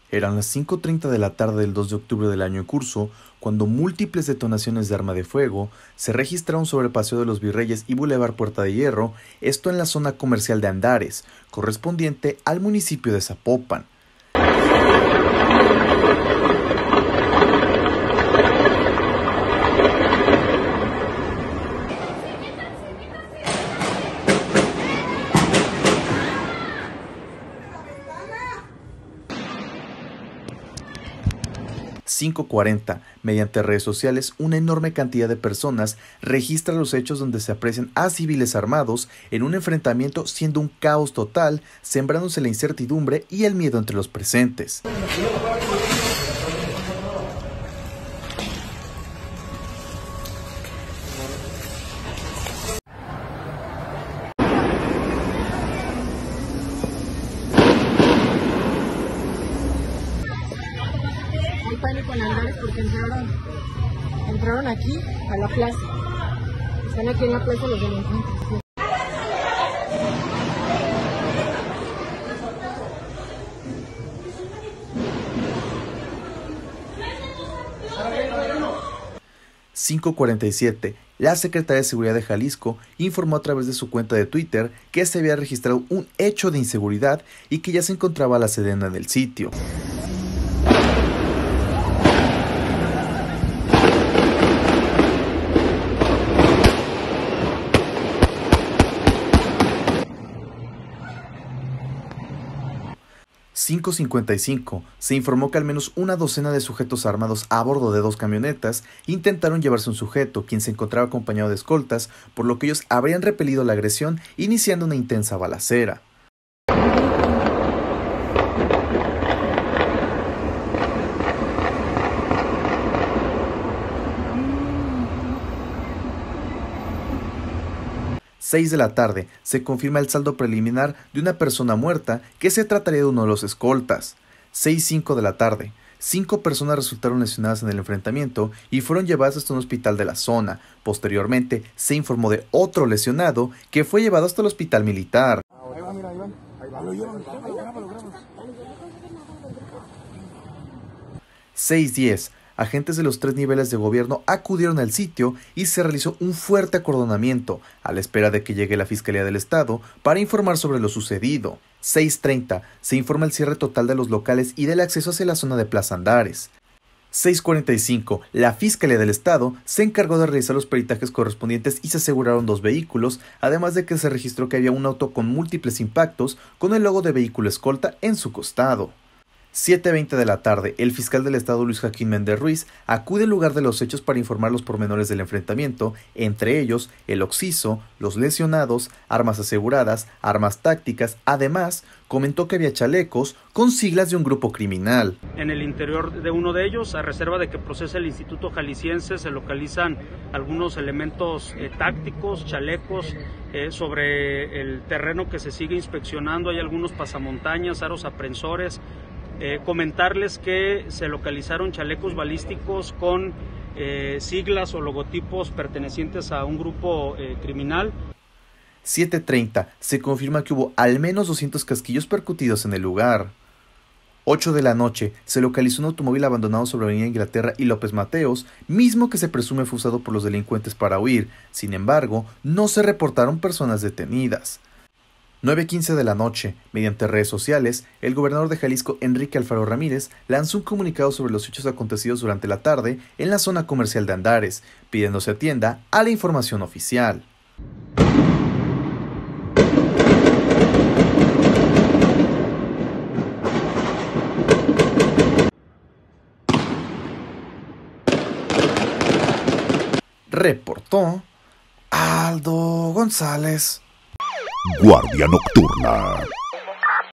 Eran las 5:30 de la tarde del 2 de octubre del año en curso, cuando múltiples detonaciones de arma de fuego se registraron sobre el Paseo de los Virreyes y Boulevard Puerta de Hierro, esto en la zona comercial de Andares, correspondiente al municipio de Zapopan. 5:40, mediante redes sociales, una enorme cantidad de personas registra los hechos donde se aprecian a civiles armados en un enfrentamiento, siendo un caos total, sembrándose la incertidumbre y el miedo entre los presentes. Hay pánico en Andares porque entraron aquí a la plaza. Están aquí en la plaza los delincuentes. .47. La Secretaría de Seguridad de Jalisco informó a través de su cuenta de Twitter que se había registrado un hecho de inseguridad y que ya se encontraba la sedena en el sitio. .55. Se informó que al menos una docena de sujetos armados a bordo de 2 camionetas intentaron llevarse un sujeto, quien se encontraba acompañado de escoltas, por lo que ellos habrían repelido la agresión, iniciando una intensa balacera. .6 de la tarde, se confirma el saldo preliminar de una persona muerta, que se trataría de uno de los escoltas. 6:05 de la tarde, 5 personas resultaron lesionadas en el enfrentamiento y fueron llevadas hasta un hospital de la zona. Posteriormente, se informó de otro lesionado que fue llevado hasta el hospital militar. 6:10. Agentes de los 3 niveles de gobierno acudieron al sitio y se realizó un fuerte acordonamiento, a la espera de que llegue la Fiscalía del Estado para informar sobre lo sucedido. 6:30. Se informa el cierre total de los locales y del acceso hacia la zona de Plaza Andares. 6:45. La Fiscalía del Estado se encargó de realizar los peritajes correspondientes y se aseguraron 2 vehículos, además de que se registró que había un auto con múltiples impactos con el logo de vehículo escolta en su costado. 7:20 de la tarde, el fiscal del estado Luis Joaquín Méndez Ruiz acude al lugar de los hechos para informar los pormenores del enfrentamiento, entre ellos el occiso, los lesionados, armas aseguradas, armas tácticas. Además, comentó que había chalecos con siglas de un grupo criminal. En el interior de uno de ellos, a reserva de que procese el Instituto Jalisciense, se localizan algunos elementos tácticos, chalecos. Sobre el terreno que se sigue inspeccionando hay algunos pasamontañas, aros aprensores. Comentarles que se localizaron chalecos balísticos con siglas o logotipos pertenecientes a un grupo criminal. 7:30. Se confirma que hubo al menos 200 casquillos percutidos en el lugar. 8 de la noche. Se localizó un automóvil abandonado sobre Avenida Inglaterra y López Mateos, mismo que se presume fue usado por los delincuentes para huir. Sin embargo, no se reportaron personas detenidas. 9:15 de la noche, mediante redes sociales, el gobernador de Jalisco, Enrique Alfaro Ramírez, lanzó un comunicado sobre los hechos acontecidos durante la tarde en la zona comercial de Andares, pidiendo se atienda a la información oficial. Reportó Aldo González. Guardia Nocturna.